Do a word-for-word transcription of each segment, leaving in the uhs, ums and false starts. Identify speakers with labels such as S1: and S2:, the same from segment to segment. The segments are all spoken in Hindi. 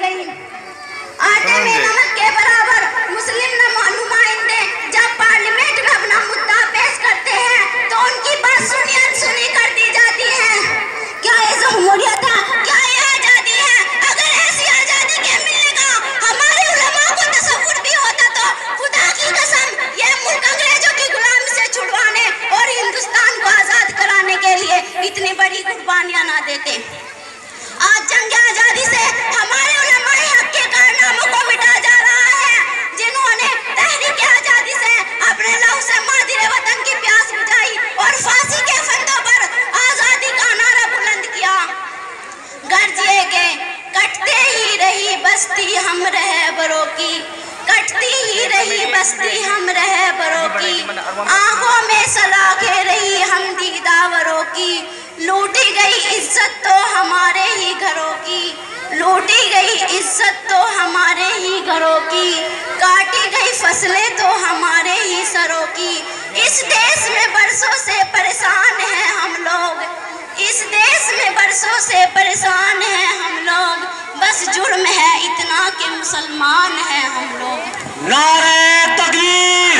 S1: गई। आटे में नमक के बराबर मुस्लिम नुमाइंदे जब पार्लियामेंट में अपना मुद्दा पेश करते हैं तो उनकी बात सुनी अनसुनी कर दी जाती है। क्या ये जमहूरियत है? क्या ये आजादी है? अगर ऐसी आजादी के मिलने का हमारे उलमा को तसव्वुर भी होता तो खुदा की कसम ये मुल्क अंग्रेजों की गुलामी से छुड़वाने और हिंदुस्तान को आजाद कराने के लिए इतनी बड़ी कुर्बानियां ना देते। आज जंग आजादी से हमारे उलमाए हक के कारनामों को मिटा जा रहा है, जिन्होंने तहरीक आजादी से अपने लहू से मादिरे वतन की प्यास बुझाई और फांसी के फंदों पर आजादी का नारा बुलंद किया। गर्जिएगे कटते ही रही बस्ती हम रहबरों की, कटती ही रही बस्ती हम रहबरों की, आंखों में सलाखें रही हम दीदावरों की, लूटी गई इज्जत तो हमारे ही घरों की, लूटी गई इज्जत तो हमारे ही घरों की, काटी गई फसलें तो हमारे ही सरों की। इस देश में बरसों से परेशान हैं हम लोग, इस देश में बरसों से परेशान हैं हम लोग, बस जुर्म है इतना कि मुसलमान हैं हम लोग।
S2: नारे तकबीर,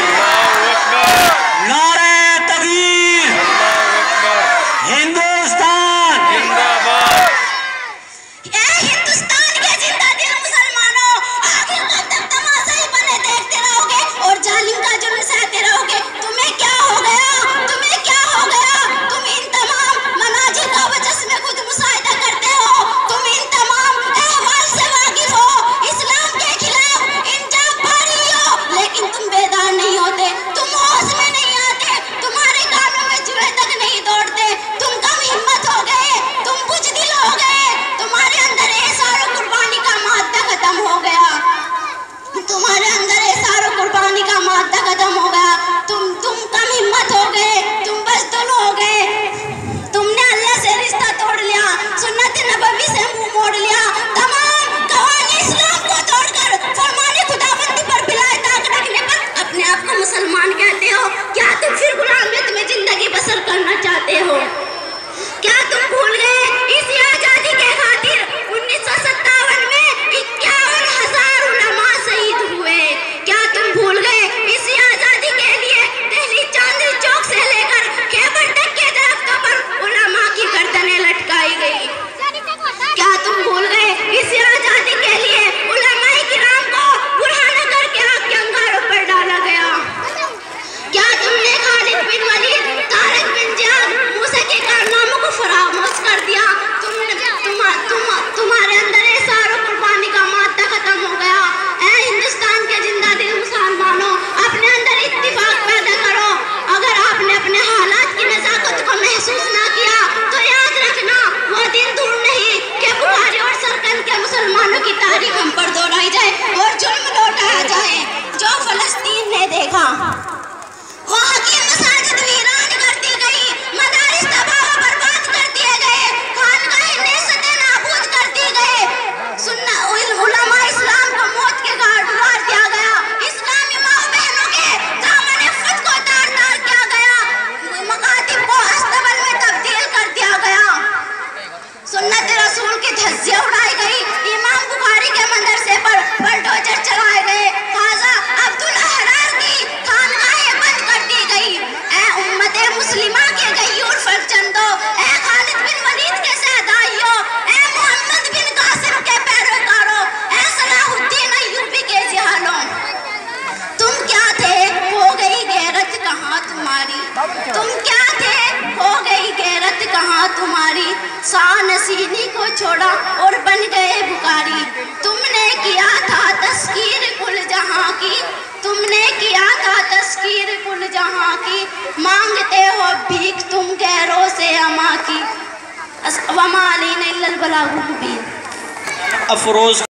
S2: नारे तकबीर, हिंदुस्तान जिंदाबाद।
S1: ये हिंदुस्तान के जिंदा दिल मुसलमानों, आखिर कब तक तमाशा ही बने देखते रहोगे और जालिम का जुल्म सहते रहोगे? तुम्हें क्या हो गया? तुम्हें क्या हो गया? तुम इन तमाम मनाजिर का वजह में खुद मुशाहिदा करते हो, तुम इन तमाम अहवाल से वाकिफ हो, इस्लाम के खिलाफ इन जाबारी हो, लेकिन तुम बेदार नहीं होते, तुम होश में नहीं आते, तुम्हारे कानों में जुए तक नहीं दौड़ते, तुम कम हिम्मत हो गए, तुम बुज़दिल हो गए, तुम्हारे अंदर एसारो कुर्बानी का मादा खत्म हो गया, तुम्हारे अंदर एसारो कुर्बानी का मादा खत्म हो गया, तुम तुम कम हिम्मत हो गए, तुम बज़दिल हो गए, तुमने अल्लाह से रिश्ता तोड़ लिया, सुन्नत नबवी से मुंह मोड़ लिया, तमाम कवानीन इस्लाम को तोड़कर फरमाने खुदाबंदी पर बिलाए ताक रखने पर अपने आप को मुसलमान कहते हो। क्या तुम फिर गुलामियत में जिंदगी बसर करना चाहते हो? क्या तुम भूल गए इसी आजादी के खातिर उन्नीस सौ सत्तावन में इक्यावन हजार उलमा शहीद हुए? क्या तुम भूल गए इसी आजादी के लिए दिल्ली चांदनी चौक से लेकर खैबर तक के दरख्तों पर उलमा की गर्दनें लटकाई गई? क्या तुम भूल गए इसी आजादी के लिए उलमाए किराम को बुरहाना करके आग के अंगारों पर डाला गया? क्या तुमने खालिद बिन वलीद, तारिक बिन जियाद, मूसा के कारनामों को फरामोश कर दिया? तुमने तुम, तुम, तुम्हारे अंदर एसारो कुर्बानी का मादा खत्म हो गया। ऐ हिंदुस्तान के जिंदा दिल मुसलमानों, अपने अंदर इत्तिफाक पैदा करो। अगर आपने अपने हालात की नजाकत को महसूस ना किया तो याद रखना वो दिन दूर नहीं कि बुखारी और सरकंद के मुसलमानों की तारीख हम पर दोहराई जाए और जुल्म लौटाया जाए जो फलस्तीन ने देखा। वहाँ की मसाजिद वीरान कर दी गई, मदारिस तबाह बर्बाद कर दिए गए, खानगाहें नेस्तए नाबूद कर दी गए, सुन्ना उलमा इस्लाम को मौत के घाट उतार दिया गया, इस्लामी माँ बहनों के दामन इफ़्फ़त को तार तार किया गया, मकातिब को अस्तबल में तब्दील कर दिया गया, सुन्नत रसूल की धज्जियाँ उड़ाई गई, इमाम बुखारी के मदरसे पर बलडोजर चलाए गए, खाजा अब्दुल अहरार की खानगाहें बंद कर दी गई। ऐ उम्मते मुस्लिमा के गयूर फरजंदो, ऐ खालिद बिन वलीद के सहदाइयों, ऐ मोहम्मद बिन कासिम के पैरोकारों, ऐ सलाहुद्दीन अय्यूबी के जिहालों, तुम क्या थे? हो गई गैरत कहाँ तुम्हारी? तुम क्या थे? हो गई गैरत कहाँ तुम्हारी? शानसीनी को छोड़ा और बन गए बुखारी। तुमने किया था तस्कीर कुल जहां की, तुमने किया था तस्कीर कुल जहां की, मांगते हो भीख तुम गैरों से अमा की। वमा अलैना इल्लल बलागुल मुबीन।
S2: अफरोज